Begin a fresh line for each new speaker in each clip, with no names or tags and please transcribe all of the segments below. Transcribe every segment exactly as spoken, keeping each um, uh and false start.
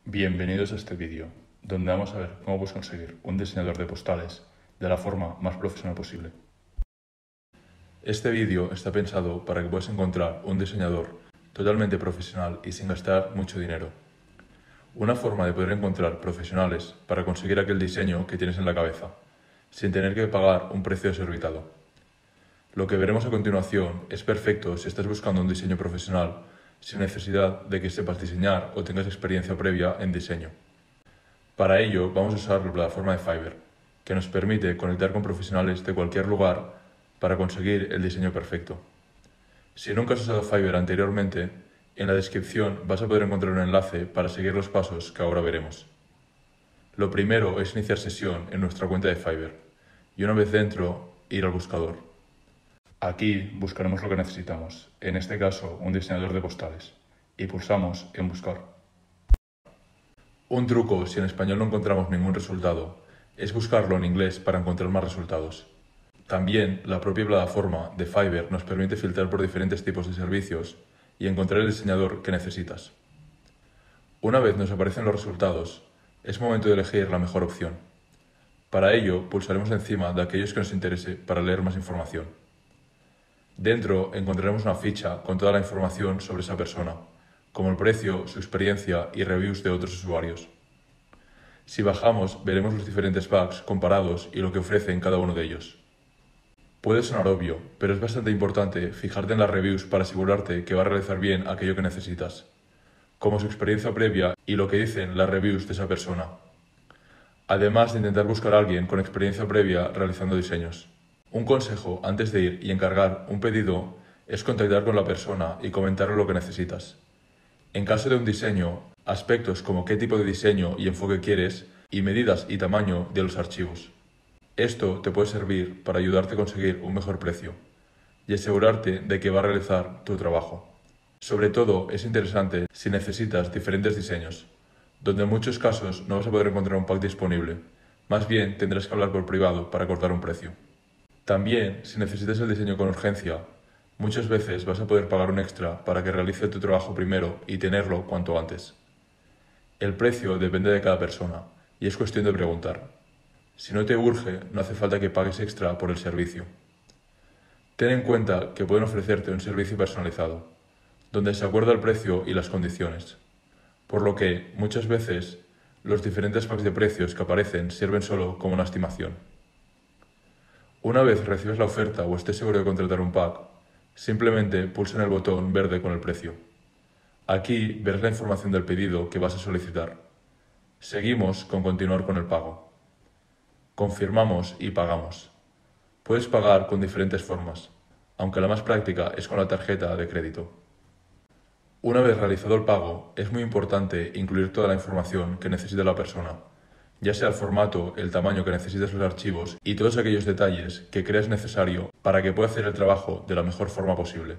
Bienvenidos a este vídeo, donde vamos a ver cómo puedes conseguir un diseñador de postales de la forma más profesional posible. Este vídeo está pensado para que puedas encontrar un diseñador totalmente profesional y sin gastar mucho dinero. Una forma de poder encontrar profesionales para conseguir aquel diseño que tienes en la cabeza, sin tener que pagar un precio desorbitado. Lo que veremos a continuación es perfecto si estás buscando un diseño profesional sin necesidad de que sepas diseñar o tengas experiencia previa en diseño. Para ello vamos a usar la plataforma de Fiverr, que nos permite conectar con profesionales de cualquier lugar para conseguir el diseño perfecto. Si nunca has usado Fiverr anteriormente, en la descripción vas a poder encontrar un enlace para seguir los pasos que ahora veremos. Lo primero es iniciar sesión en nuestra cuenta de Fiverr y una vez dentro, ir al buscador. Aquí buscaremos lo que necesitamos, en este caso un diseñador de postales, y pulsamos en buscar. Un truco si en español no encontramos ningún resultado es buscarlo en inglés para encontrar más resultados. También la propia plataforma de Fiverr nos permite filtrar por diferentes tipos de servicios y encontrar el diseñador que necesitas. Una vez nos aparecen los resultados, es momento de elegir la mejor opción. Para ello pulsaremos encima de aquellos que nos interese para leer más información. Dentro encontraremos una ficha con toda la información sobre esa persona, como el precio, su experiencia y reviews de otros usuarios. Si bajamos, veremos los diferentes packs comparados y lo que ofrece en cada uno de ellos. Puede sonar obvio, pero es bastante importante fijarte en las reviews para asegurarte que va a realizar bien aquello que necesitas, como su experiencia previa y lo que dicen las reviews de esa persona. Además de intentar buscar a alguien con experiencia previa realizando diseños. Un consejo antes de ir y encargar un pedido es contactar con la persona y comentarle lo que necesitas. En caso de un diseño, aspectos como qué tipo de diseño y enfoque quieres y medidas y tamaño de los archivos. Esto te puede servir para ayudarte a conseguir un mejor precio y asegurarte de que va a realizar tu trabajo. Sobre todo es interesante si necesitas diferentes diseños, donde en muchos casos no vas a poder encontrar un pack disponible, más bien tendrás que hablar por privado para acordar un precio. También, si necesitas el diseño con urgencia, muchas veces vas a poder pagar un extra para que realice tu trabajo primero y tenerlo cuanto antes. El precio depende de cada persona y es cuestión de preguntar. Si no te urge, no hace falta que pagues extra por el servicio. Ten en cuenta que pueden ofrecerte un servicio personalizado, donde se acuerda el precio y las condiciones, por lo que, muchas veces, los diferentes packs de precios que aparecen sirven solo como una estimación. Una vez recibes la oferta o estés seguro de contratar un pack, simplemente pulsa en el botón verde con el precio. Aquí verás la información del pedido que vas a solicitar. Seguimos con continuar con el pago. Confirmamos y pagamos. Puedes pagar con diferentes formas, aunque la más práctica es con la tarjeta de crédito. Una vez realizado el pago, es muy importante incluir toda la información que necesita la persona, ya sea el formato, el tamaño que necesites los archivos y todos aquellos detalles que creas necesario para que pueda hacer el trabajo de la mejor forma posible.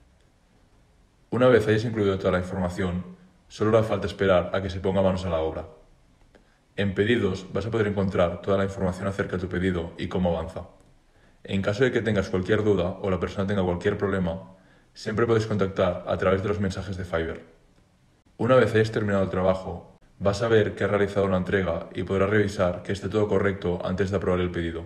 Una vez hayas incluido toda la información, solo hará falta esperar a que se ponga manos a la obra. En pedidos vas a poder encontrar toda la información acerca de tu pedido y cómo avanza. En caso de que tengas cualquier duda o la persona tenga cualquier problema, siempre puedes contactar a través de los mensajes de Fiverr. Una vez hayas terminado el trabajo, vas a ver que has realizado una entrega y podrás revisar que esté todo correcto antes de aprobar el pedido.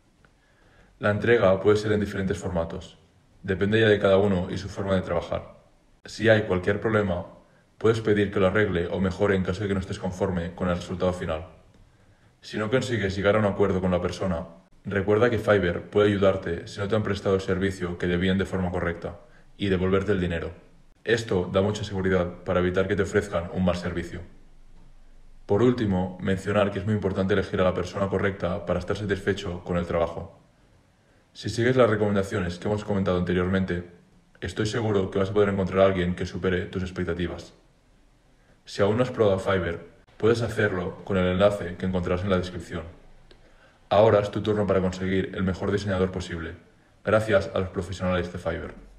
La entrega puede ser en diferentes formatos, depende ya de cada uno y su forma de trabajar. Si hay cualquier problema, puedes pedir que lo arregle o mejore en caso de que no estés conforme con el resultado final. Si no consigues llegar a un acuerdo con la persona, recuerda que Fiverr puede ayudarte si no te han prestado el servicio que debían de forma correcta y devolverte el dinero. Esto da mucha seguridad para evitar que te ofrezcan un mal servicio. Por último, mencionar que es muy importante elegir a la persona correcta para estar satisfecho con el trabajo. Si sigues las recomendaciones que hemos comentado anteriormente, estoy seguro que vas a poder encontrar a alguien que supere tus expectativas. Si aún no has probado Fiverr, puedes hacerlo con el enlace que encontrarás en la descripción. Ahora es tu turno para conseguir el mejor diseñador posible, gracias a los profesionales de Fiverr.